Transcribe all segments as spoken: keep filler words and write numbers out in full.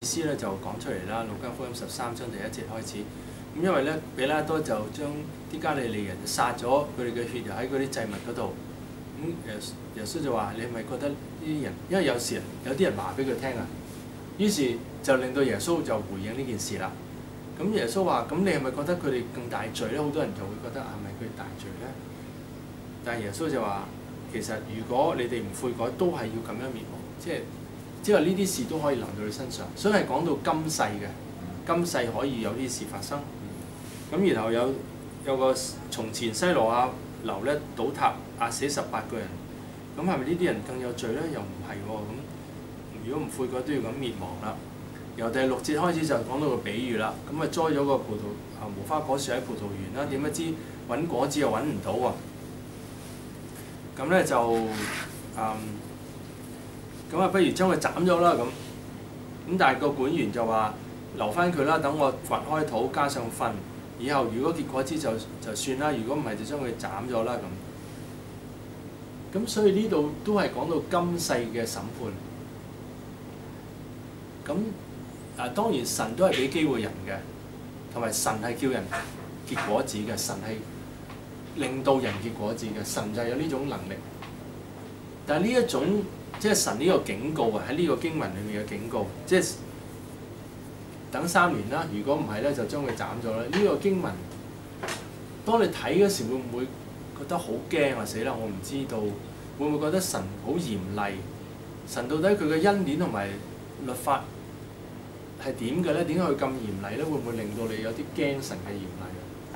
思咧就講出嚟啦，《路加福音》十三章第一節開始。咁因為咧，比拉多就將啲加利利人殺咗佢哋嘅血又喺嗰啲祭物嗰度。咁耶耶穌就話：你係咪覺得呢啲人？因為有時有啲人話俾佢聽啊，於是就令到耶穌就回應呢件事啦。咁耶穌話：咁你係咪覺得佢哋更大罪咧？好多人就會覺得係咪佢哋大罪咧？但係耶穌就話：其實如果你哋唔悔改，都係要咁樣滅亡，即係即係呢啲事都可以臨到你身上。所以係講到今世嘅，今世可以有啲事發生。咁然後有有個從前西羅亞樓咧倒塌，壓死十八個人。咁係咪呢啲人更有罪咧？又唔係喎。咁如果唔悔改都要咁滅亡啦。由第六節開始就講到個比喻啦。咁啊栽咗個葡萄啊無花果樹喺葡萄園啦，點不知揾果子又揾唔到喎。咁咧就嗯咁啊，不如將佢斬咗啦咁。咁但係個管園就話留翻佢啦，等我掘開土加上糞，以後如果結果子就就算啦，如果唔係就將佢斬咗啦咁。咁所以呢度都係講到今世嘅審判。咁啊當然神都係俾機會人嘅，同埋神係叫人結果子嘅，神係令到人結果子嘅，神就係有呢種能力。但係呢一種即係神呢個警告啊，喺呢個經文裏面嘅警告，即係等三年啦。如果唔係咧，就將佢斬咗啦。呢個經文，當你睇嗰時會唔會覺得好驚啊？死啦！我唔知道會唔會覺得神好嚴厲？神到底佢嘅恩典同埋律法係點嘅咧？點解佢咁嚴厲咧？會唔會令到你有啲驚神嘅嚴厲？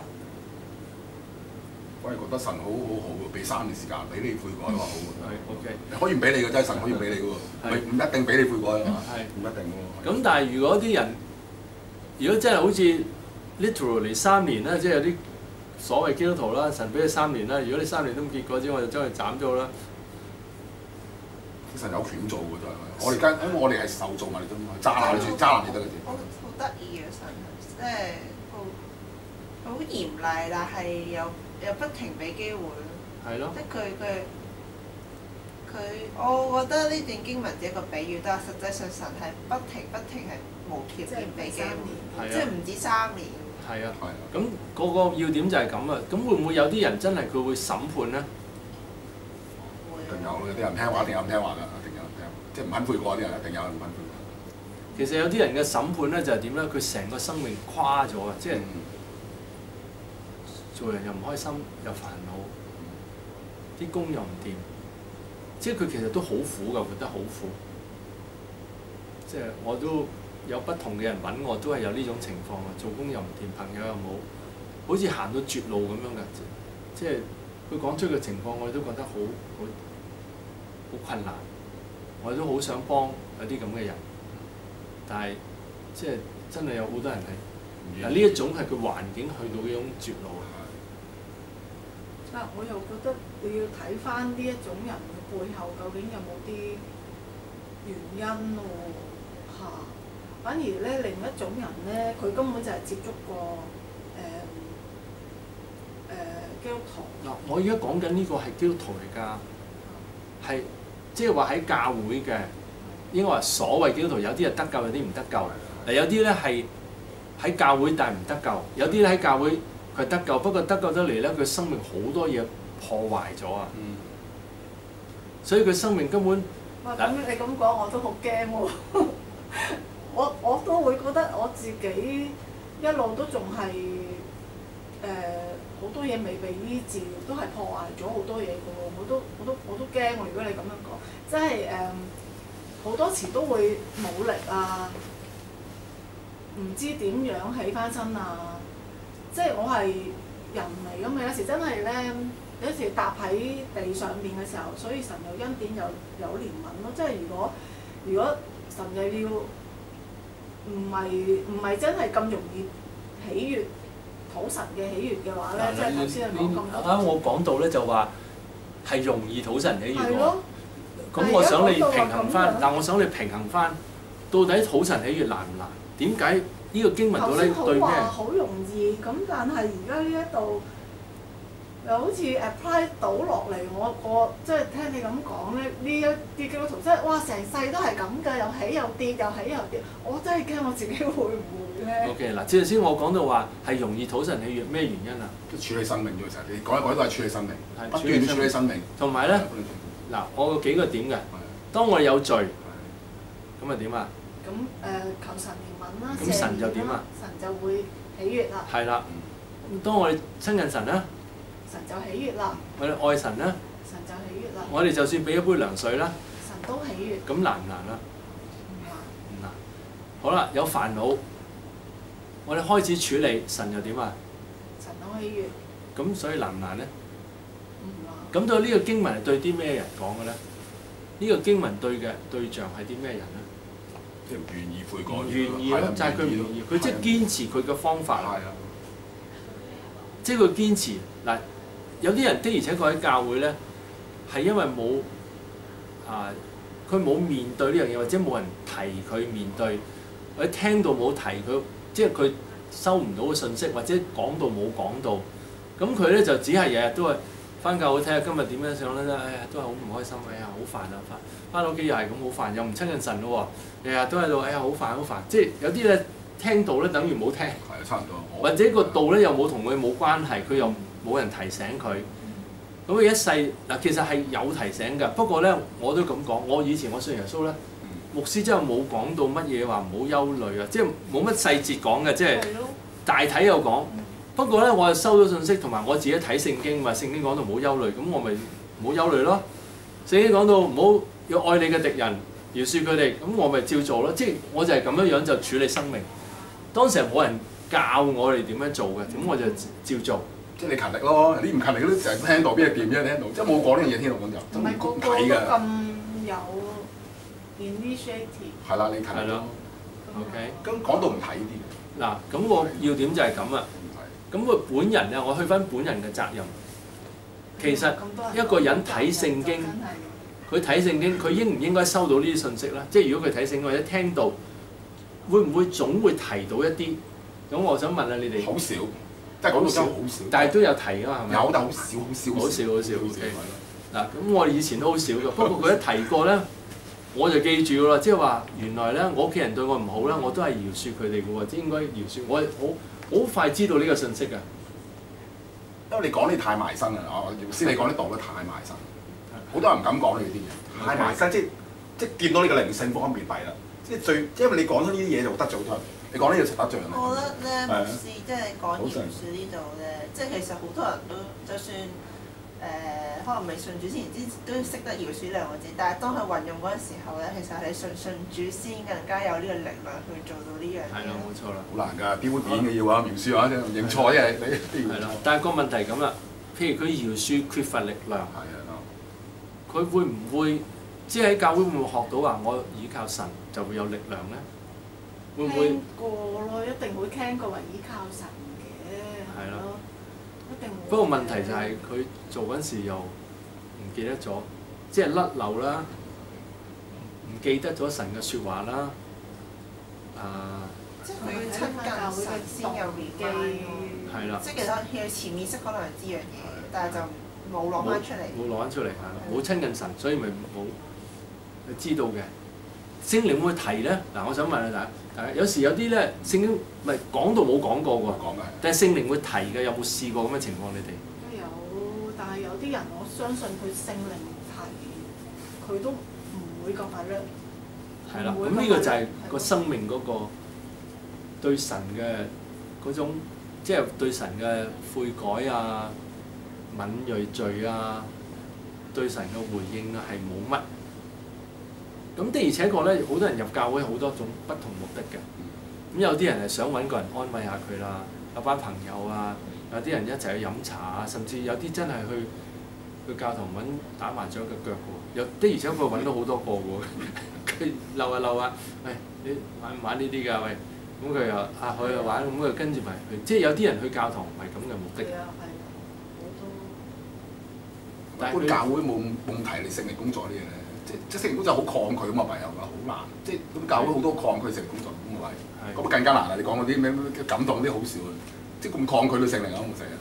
我係覺得神好好好喎，俾三年時間俾你悔改話好喎。 係 OK。 可以唔俾你嘅真係神可以俾你嘅喎，唔唔一定俾你悔改啊嘛。 係唔一定喎。 咁但係如果啲人，如果真係好似 literally 三年啦，即係有啲所謂基督徒啦，神俾你三年啦，如果你三年都唔結果之，我就將佢斬咗啦。 神有權做嘅都係，我哋跟因為我哋係受造物嚟啫嘛，渣男住渣男就得嘅啫。 好好得意嘅神，即係好好嚴厲，但係又又不停俾機會咯。 係咯。 即係佢佢佢，我覺得呢段經文只係一個比喻，但係實際上神係不停不停係無條件俾機會，即係唔止三年。 係啊。係啊。咁個個要點就係咁啊！咁會唔會有啲人真係佢會審判咧？ 一定有，有啲人唔聽話，一定有唔聽話㗎，一定有唔聽，即係唔肯悔過啲人，一定有唔肯悔過。 其實有啲人嘅審判咧就係點咧？佢成個生命垮咗啊！即係做人又唔開心，又煩惱，啲工又唔掂，即係佢其實都好苦㗎，活得好苦。即係我都有不同嘅人揾我，都係有呢種情況啊！做工又唔掂，朋友又冇，好似行到絕路咁樣㗎。即係佢講出嘅情況，我哋都覺得好好。好困難，我哋都好想幫有啲咁嘅人，但係即係真係有好多人係，嗱呢一種係佢環境去到呢種絕路。 但我又覺得你要睇翻呢一種人嘅背後究竟有冇啲原因喎嚇。反而咧另一種人咧，佢根本就係接觸過誒誒、呃呃、基督徒。 嗱，我而家講緊呢個係基督徒嚟㗎，係。即係話喺教會嘅，應該話所謂基督徒有啲係得救，有啲唔得救。嗱，有啲咧係喺教會但係唔得救，有啲咧喺教會佢得救，不過得救得嚟咧，佢生命好多嘢破壞咗啊！嗯、所以佢生命根本哇！咁你咁講我都好驚喎，我我都會覺得我自己一路都仲係誒好多嘢未被醫治，都係破壞咗好多嘢嘅喎，我都我都我都驚喎！如果你咁樣講，即係誒好多時都會冇力啊，唔知點樣起翻身啊！即係我係人嚟㗎嘛，有時真係咧，有時踏喺地上面嘅時候，所以神有恩典又有憐憫咯。即係如果如果神又要唔係唔係真係咁容易喜悅討神嘅喜悅嘅話咧，即係頭先你講咁多。 啱我講到咧就話係容易討神喜悅喎。咁係我想你平衡翻，但我想你平衡翻，到底討神喜悅難唔難？點解呢個經文到咧對咩？ 頭先好話好容易，咁但係而家呢一度誒又好似 apply 到落嚟，我我即係聽你咁講咧，呢一啲基督徒真係哇成世都係咁㗎，又起又跌，又起又跌，我真係驚我自己會唔會咧 ？OK 嗱，之前先我講到話係容易討神喜悅，咩原因啊？ 處理生命啫，其實你講一講都係處理生命， 係不斷處理生命。 同埋咧，嗱，我有幾個點嘅。當我有罪，咁啊點啊？ 咁誒求神憐憫啦， 咁神就點啊？ 神就會喜悅啦。 係啦。咁當我哋親近神啦， 神就喜悅啦。 我哋愛神啦， 神就喜悅啦。 我哋就算俾一杯涼水啦， 神都喜悅。 咁難唔難啊？ 唔難。 唔難。好啦，有煩惱，我哋開始處理，神又點啊？ 神都喜悅。 咁所以難唔難咧？ 唔難。 咁對呢個經文係對啲咩人講嘅咧？呢個經文對嘅對象係啲咩人咧？ 即係唔願意悔改， 唔願意咯，就係佢唔願意，佢即係堅持佢嘅方法。 係啊， 即係佢堅持嗱，有啲人的而且確喺教會咧，係因為冇啊，佢冇面對呢樣嘢，或者冇人提佢面對，或者聽到冇提佢，即係佢收唔到嘅信息，或者講到冇講到，咁佢咧就只係日日都係翻教會睇下今日點樣上咧，哎呀都係好唔開心，哎呀好煩啊，翻翻到屋企又係咁好煩，又唔親近神咯喎，日日都喺度，哎呀好煩好煩，即係有啲咧聽到咧等於冇聽， 係啊，差唔多。 或者個道咧又冇同佢冇關係，佢又冇人提醒佢，咁佢一世嗱其實係有提醒㗎，不過咧我都咁講，我以前我信耶穌咧，牧師真係冇講到乜嘢話唔好憂慮啊，即係冇乜細節講嘅，即係大體有講。不過咧，我係收到信息，同埋我自己睇聖經，話聖經講到唔好憂慮，咁我咪唔好憂慮咯。聖經講到唔好要愛你嘅敵人，饒恕佢哋，咁我咪照做咯。即係我就係咁樣樣就處理生命。當時係冇人教我哋點樣做嘅，咁我就照做。 即係你勤力咯，你唔勤力都成日聽到邊係掂啫，聽到即係冇講呢樣嘢，聽到講就唔係個個都咁有 initiative。 係啦，你勤力咯。 OK。 咁講到唔睇呢啲嗱，咁我要點就係咁啊。咁佢本人咧，我去翻本人嘅責任。其實一個人睇聖經，佢睇聖經，佢應唔應該收到呢啲信息咧？即係如果佢睇聖經或者聽到，會唔會總會提到一啲？咁我想問下你哋。 好少，即係講到真係好少。 但係都有提㗎嘛，係咪？ 有，但好少，好少。 好少，好少。OK。嗱，咁我哋以前都好少㗎，不過佢一提過咧，我就記住㗎啦。即係話原來咧，我屋企人對我唔好咧，我都係饒恕佢哋嘅喎，即係應該饒恕我好。好快知道呢個信息㗎， 因為你講啲太埋身啦，啊，姚師你講啲道得太埋身，好多人唔敢講呢啲嘢，太埋身，即係即係見到你個靈性方面弊啦，即係最，因為你講咗呢啲嘢就得罪好多人，你講呢啲就得罪人。 我覺得咧，牧師即係講饒恕呢度咧，即係其實好多人都就算誒、呃、可能未信主之前，之都識得饒恕兩個字，但係當佢運用嗰陣時候咧，其實係你信信主先更加有呢個力量去做到呢樣嘢。 係咯，冇錯啦。好難㗎，標點嘅要啊，饒恕啊，認錯啫，你係啦，但係個問題咁啦，譬如佢饒恕缺乏力量， 係啊， 佢會唔會即係喺教會會唔會學到話我倚靠神就會有力量咧？會唔會？ 聽過咯，一定會聽過話倚靠神嘅。係咯。 不過問題就係佢做嗰陣時又唔記得咗，即係甩漏啦，唔記得咗神嘅説話啦，啊！ 即係佢要親近神先有連機， 係啦。 即係其實佢潛意識可能係知樣嘢，但係就冇攞翻出嚟。 冇攞翻出嚟，係冇親近神，所以咪冇知道嘅。聖靈會提咧，嗱，我想問下大家，大家有時有啲咧聖經咪講到冇講過喎， 講嘅， 但係聖靈會提嘅，有冇試過咁嘅情況？你哋都有，但係有啲人我相信佢聖靈提，佢都唔會咁快叻。 係啦，咁呢個就係個生命嗰個對神嘅嗰種，即係對神嘅悔改啊、敏鋭罪啊、對神嘅回應啊，係冇乜。咁的而且確咧，好多人入教會好多種不同目的嘅。咁有啲人係想揾個人安慰下佢啦，有班朋友啊，有啲人一齊去飲茶啊，甚至有啲真係去去教堂揾打麻雀嘅腳嘅喎。有的而且確揾到好多個喎，佢嬲下嬲下，喂，你玩唔玩呢啲㗎？喂，咁佢又啊佢又玩，咁佢跟住咪去，即係有啲人去教堂唔係咁嘅目的。 係啊係啊，好多。 但係教會冇冇提你聖靈工作呢樣嘢。即即聖靈工作好抗拒咁啊，朋友㗎，好難。即咁教會好多抗拒聖靈工作咁嘅位，咁更加難啦。你講嗰啲咩咩感動嗰啲好少啊，即咁抗拒對聖靈啊，冇成日。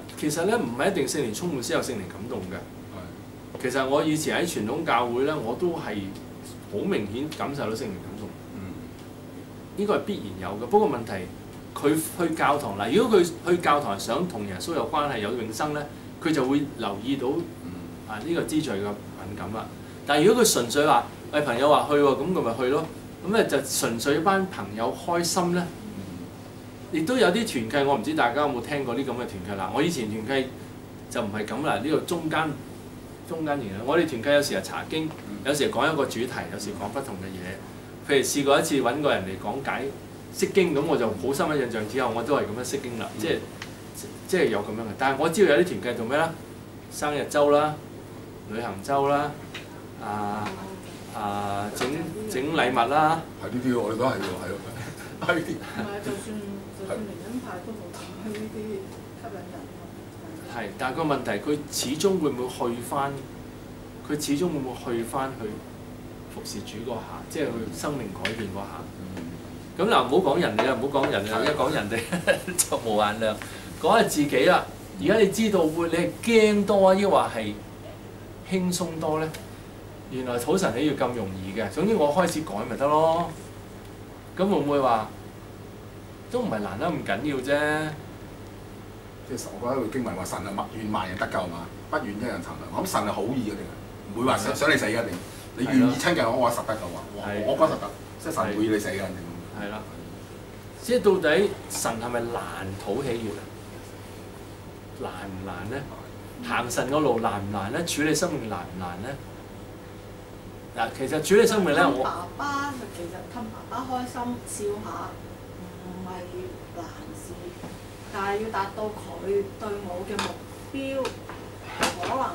其實咧唔係一定聖靈充滿先有聖靈感動嘅。其實我以前喺傳統教會咧，我都係好明顯感受到聖靈感動。 嗯， 呢個係必然有嘅。不過問題，佢去教堂嗱，如果佢去教堂係想同耶穌有關係、有永生咧，佢就會留意到啊呢個支序嘅敏感啦。但係如果佢純粹話，喂朋友話去喎，咁佢咪去咯。咁咧就純粹一班朋友開心咧。亦都有啲團契，我唔知大家有冇聽過啲咁嘅團契啦。我以前團契就唔係咁啦，呢個中間中間型啦。我哋團契有時係查經，有時講一個主題，有時講不同嘅嘢。譬如試過一次揾個人嚟講解釋經，咁我就好深嘅印象。之後我都係咁樣釋經啦，即係即係有咁樣嘅。但係我知道有啲團契做咩啦？生日週啦、旅行週啦、啊啊整整禮物啦。 係呢啲我哋都係喎，係咯，係呢啲。 唔係，就算就算靈恩派都好睇呢啲吸引人。 係，但係個問題，佢始終會唔會去翻？佢始終會唔會去翻去服侍主嗰下，即係佢生命改變嗰下。咁嗱，唔好講人哋啦，唔好講人哋啦，一講人哋就無限量。講下自己啦。而家你知道會，你係驚多，抑或係輕鬆多咧？原來討神喜悅咁容易嘅。總之我開始改咪得咯。咁會唔會話都唔係難得咁緊要啫？ 即係我覺得個經文話神係默願萬人得救嘛，不願一人沉淪。我諗神係好意嘅定係唔會話想想你死嘅定，你願意親近我，我實得救啊！我覺得實得，即係神會要你死嘅定。 係啦，即係到底神係咪難討喜悅啊？難唔難咧？行神個路難唔難咧？處理生命難唔難咧？嗱，其實處理生命咧，我爸爸其實氹爸爸開心笑下唔係難事，但係要達到佢對我嘅目標，可能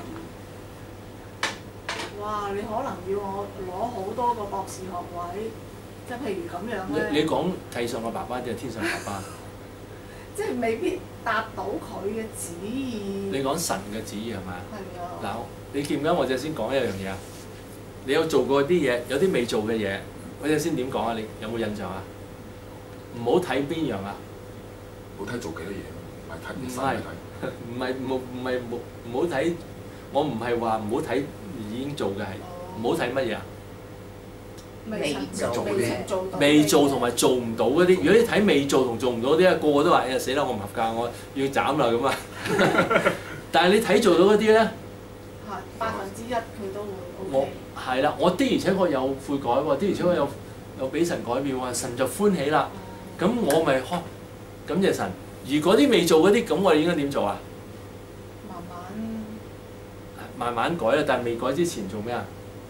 哇！你可能要我攞好多個博士學位，即係譬如咁樣咧。 你你講地上嘅爸爸定係天上嘅爸爸？ 即係未必達到佢嘅旨意。 你講神嘅旨意係咪啊？ 係啊。 嗱，你記唔記得我就先講一樣嘢啊？你有做過啲嘢，有啲未做嘅嘢，我哋先點講啊？你有冇印象啊？唔好睇邊樣啊？ 好睇做幾多嘢，唔係睇唔身係體。 唔係冇唔係冇唔好睇，我唔係話唔好睇已經做嘅係，唔好睇乜嘢啊？ 未做嗰啲未曾做到。 未做同埋做唔到嗰啲，如果你睇未做同做唔到嗰啲咧，個個都話：哎呀死啦！我唔合格，我要斬啦咁啊！但係你睇做到嗰啲咧， 係百分之一佢都會 O K。 我係啦，我的而且確有悔改喎，的而且確有有俾神改變喎，神就歡喜啦。咁我咪呵，感謝神。而嗰啲未做嗰啲，咁我哋應該點做啊？ 慢慢慢慢改啦，但係未改之前做咩啊？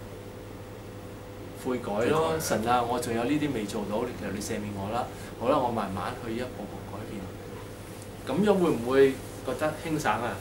悔改咯，神啊！我仲有呢啲未做到，其實你赦免我啦。好啦，我慢慢去一步步改變。咁樣會唔會覺得輕省啊？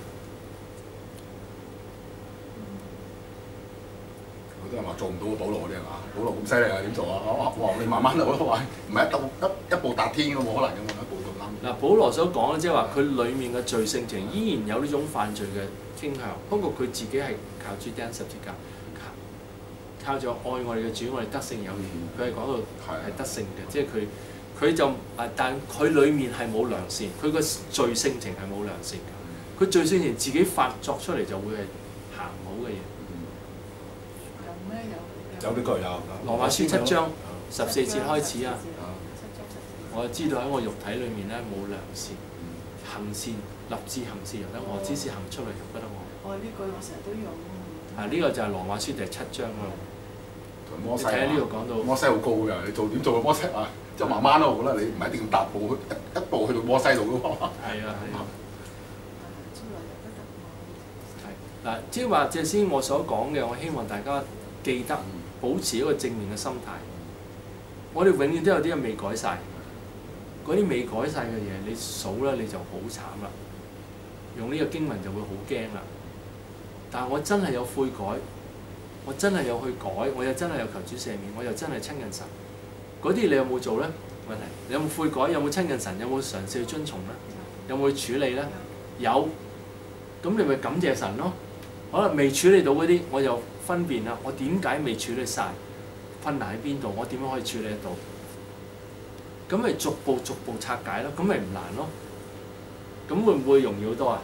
好多人話做唔到個保羅嗰啲係嘛？保羅咁犀利啊，點做啊？哇！你慢慢嚟，我都話唔係一步一一步達天嘅，冇可能嘅嘛，一步到冧。 嗱，保羅所講咧，即係話佢裡面嘅罪性情依然有呢種犯罪嘅傾向，不過佢自己係靠住釘十字架。靠咗愛我哋嘅主，我哋得勝有餘。佢係講到係得勝嘅，即係佢佢就啊，但佢裡面係冇良善，佢個罪性情係冇良善嘅。佢罪性情自己發作出嚟就會係行唔好嘅嘢。 有咩有？ 有呢個有。 羅馬書七章十四節開始啊， 七章十四。 我知道喺我肉體裡面咧冇良善，行善立志行善由得我，只是行出嚟由不得我。 哦，呢句我成日都用。 啊，呢個就係羅馬書第七章嗰度。 摩西睇下呢度講到摩西好高㗎，你做點做啊摩西啊？即係慢慢咯，我覺得你唔係一定要踏步一一步去到摩西度㗎嘛。 係啊係啊。 出嚟又不得我。 係嗱，即係話即係先我所講嘅，我希望大家記得保持一個正面嘅心態。我哋永遠都有啲嘢未改晒，嗰啲未改晒嘅嘢，你數啦你就好慘啦。用呢個經文就會好驚啦。但係我真係有悔改。我真係有去改，我又真係有求主赦免，我又真係親近神。嗰啲你有冇做咧？問題你有冇悔改？有冇親近神？有冇嘗試去遵從咧？有冇去處理咧？有。咁你咪感謝神咯。可能未處理到嗰啲，我又分辨啦。我點解未處理晒？困難喺邊度？我點樣可以處理得到？咁咪逐步逐步拆解咯。咁咪唔難咯。 咁會唔會容易好多啊？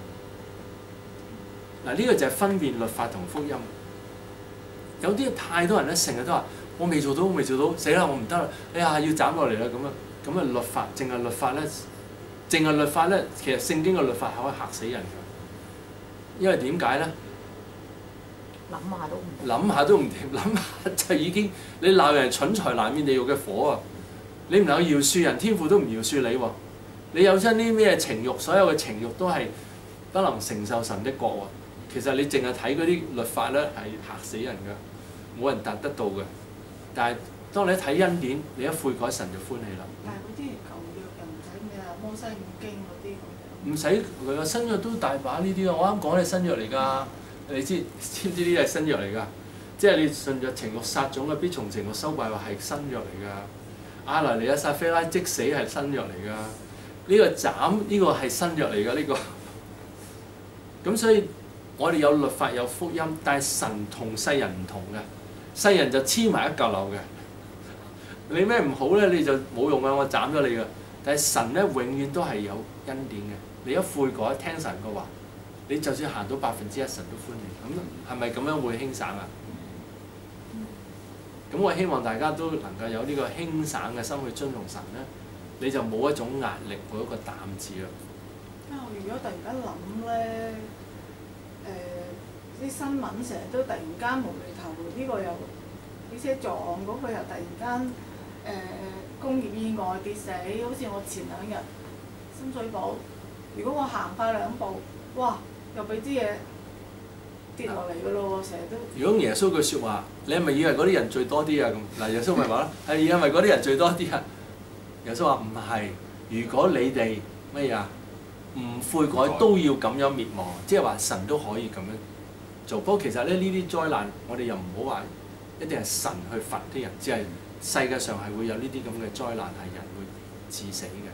嗱，呢個就係分辨律法同福音。有啲太多人咧，成日都話我未做到，我未做到，死啦！我唔得啦！哎呀，要斬落嚟啦！咁樣咁啊，律法淨係律法咧，淨係律法咧，其實聖經嘅律法係可以嚇死人㗎。因為點解咧？ 諗下都唔諗下都唔掂，諗下就已經你鬧人蠢材難免地獄嘅火啊！你唔能夠饒恕人，天父都唔饒恕你喎。你有親啲咩情慾，所有嘅情慾都係不能承受神的國喎。其實你淨係睇嗰啲律法咧，係嚇死人㗎，冇人達得到嘅。但係當你一睇恩典，你一悔改，神就歡喜啦。 但係嗰啲舊約又唔使咩啊，摩西五經嗰啲咁樣。 唔使佢個新約都大把呢啲啊！我啱講係新約嚟㗎，你知知唔知呢啲係新約嚟㗎？即係你順着情慾撒種嘅，必從情慾收敗，話係新約嚟㗎。亞拿尼亞撒非拉即死係新約嚟㗎。呢、這個斬呢、這個係新約嚟㗎，呢、這個。咁所以我哋有律法有福音，但係神同世人唔同嘅。世人就黐埋一嚿樓嘅。你咩唔好咧，你就冇用啊！我斬咗你㗎。但係神咧，永遠都係有恩典嘅。你一悔改，聽神嘅話，你就算行到百分之一，神都歡喜。咁係咪咁樣會輕省啊？咁我希望大家都能夠有呢個輕省嘅心去遵從神咧，你就冇一種壓力，冇一個擔字啦。 啊！如果突然間諗咧，誒、呃、啲新聞成日都突然間無厘頭，呢、這個又啲車撞，嗰、那個又突然間誒、呃、工業意外跌死，好似我前兩日深水埗，如果我行快兩步，哇！又俾啲嘢跌落嚟㗎咯喎，成日都。如果耶穌句説話，你係咪以為嗰啲人最多啲啊？咁嗱，耶穌咪話啦，係因為嗰啲人最多啲啊。耶穌話唔係，如果你哋乜嘢啊？唔悔改都要咁樣滅亡，即係話神都可以咁樣做。不過其實咧，呢啲災難我哋又唔好話一定係神去罰啲人，只係世界上係會有呢啲咁嘅災難係人會致死嘅。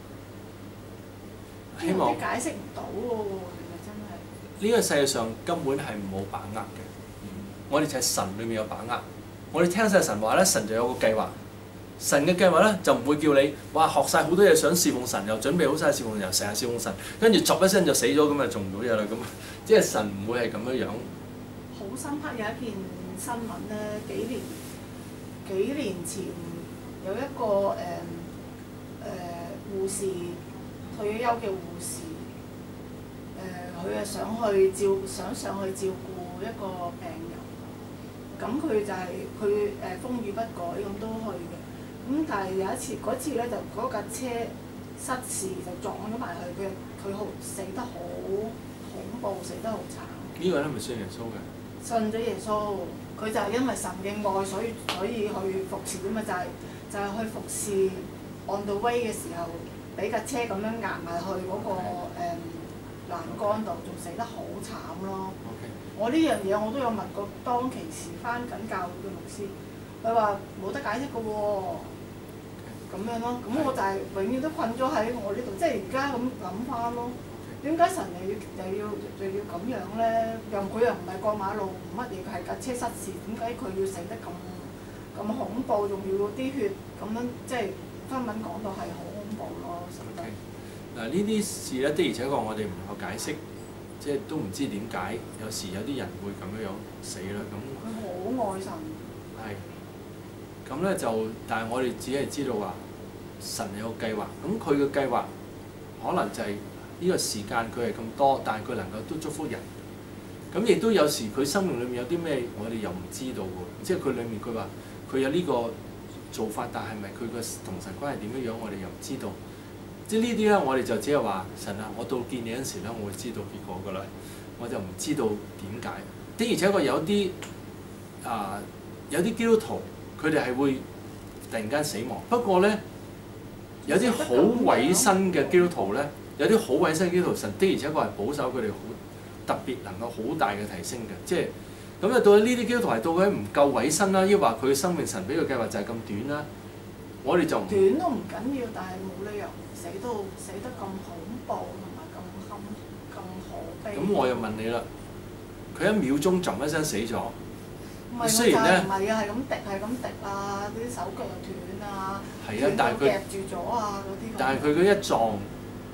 希望解釋唔到喎，係咪真係？ 呢個世界上根本係冇把握嘅，我哋就係神裏面有把握。我哋聽晒神話咧，神就有個計劃。神嘅計劃咧就唔會叫你哇學晒好多嘢想侍奉神，又準備好晒侍奉神，又成日侍奉神，跟住作一聲就死咗，咁就做唔到嘢啦。咁即係神唔會係咁樣樣。 好深刻有一件新聞咧，幾年幾年前有一個誒誒、呃呃、護士退咗休嘅護士，誒佢係想去照想上去照顧一個病人，咁佢就係佢誒風雨不改咁都去嘅。咁、嗯、但係有一次嗰次咧就嗰架車失事就撞咗埋去，佢佢好死得好恐怖，死得好慘。 呢個人係咪信耶穌嘅？ 信咗耶穌，佢就係因為神嘅愛，所以所以去服侍啊嘛，就係、是、就係、是、去服侍 on the way 嘅時候，俾架車咁樣壓埋去嗰、那個誒、嗯、欄杆度，仲死得好慘咯。 Okay. 我呢樣嘢我都有問過當其時返緊教會嘅牧師，佢話冇得解釋嘅喎。咁樣咯，咁我就係永遠都困咗喺我呢度，即係而家咁諗翻咯。點解神又要又要又要咁樣咧？又佢又唔係過馬路乜嘢，佢係架車失事，點解佢要死得咁咁恐怖？仲要啲血咁樣，即係新聞講到係好恐怖咯。 嗱呢啲事咧，的而且確我哋唔能夠解釋，即係都唔知點解有時有啲人會咁樣樣死啦。咁佢好愛神。 係。咁咧就，但係我哋只係知道話神有個計劃，咁佢嘅計劃可能就係呢個時間佢係咁多，但係佢能夠都祝福人。咁亦都有時佢生命裏面有啲咩，我哋又唔知道喎。即係佢裡面佢話佢有呢個做法，但係咪佢個同神關係點樣樣，我哋又唔知道。即係呢啲咧，我哋就只係話神啊，我到見你嗰陣時咧，我會知道結果㗎啦。我就唔知道點解。的而且確有啲啊、呃，有啲基督徒。佢哋係會突然間死亡，不過咧有啲好委身嘅基督徒咧，有啲好委身嘅基督徒，神的而且確係保守佢哋好特別，能夠好大嘅提升嘅，即係咁啊！到底呢啲基督徒係到底唔夠委身啦，抑或佢嘅生命神俾嘅計劃就係咁短啦？我哋就唔短都唔緊要，但係冇理由死到死得咁恐怖同埋咁堪咁可悲。 咁我又問你啦，佢一秒鐘冧一聲死咗。 雖然咧，唔係啊，係咁滴，係咁滴啊，啲手腳又斷啊，斷到夾住咗啊嗰啲。 但係佢嗰一撞，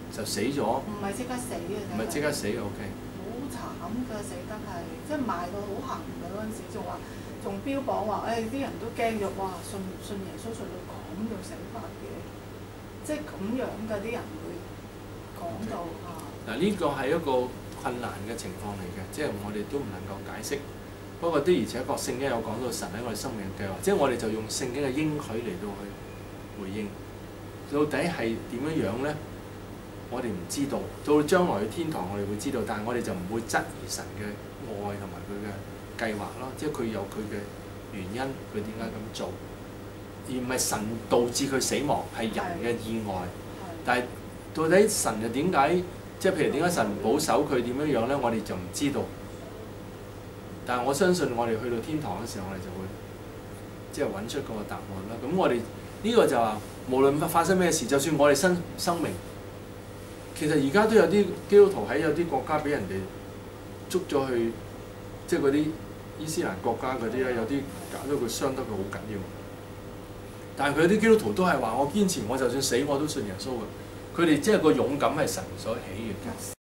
就死咗， 唔係即刻死嘅， 唔係即刻死 OK。 好慘㗎，死得係，即係賣到好行㗎嗰陣時，仲話仲標榜話，誒、哎、啲人都驚咗，哇！信信耶穌信到咁樣死法嘅，即係咁樣㗎，啲人會講到啊。 嗱呢個係一個困難嘅情況嚟嘅，即係我哋都唔能夠解釋。不過的而且確聖經有講到神喺我哋生命嘅計劃，即係我哋就用聖經嘅應許嚟到去回應。到底係點樣樣咧？我哋唔知道，到將來去天堂我哋會知道，但係我哋就唔會質疑神嘅愛同埋佢嘅計劃咯，即係佢有佢嘅原因，佢點解咁做，而唔係神導致佢死亡，係人嘅意外。但係到底神又點解？即係譬如點解神保守佢點樣樣咧？我哋就唔知道。但係我相信我哋去到天堂嘅時候，我哋就會即係揾出嗰個答案啦。咁我哋呢個就話，無論發生咩事，就算我哋生生命。其實而家都有啲基督徒喺有啲國家俾人哋捉咗去，即係嗰啲伊斯蘭國家嗰啲咧，有啲搞到佢傷得佢好緊要。但係佢啲基督徒都係話：我堅持，我就算死我都信耶穌嘅。佢哋即係個勇敢係神所喜悅嘅。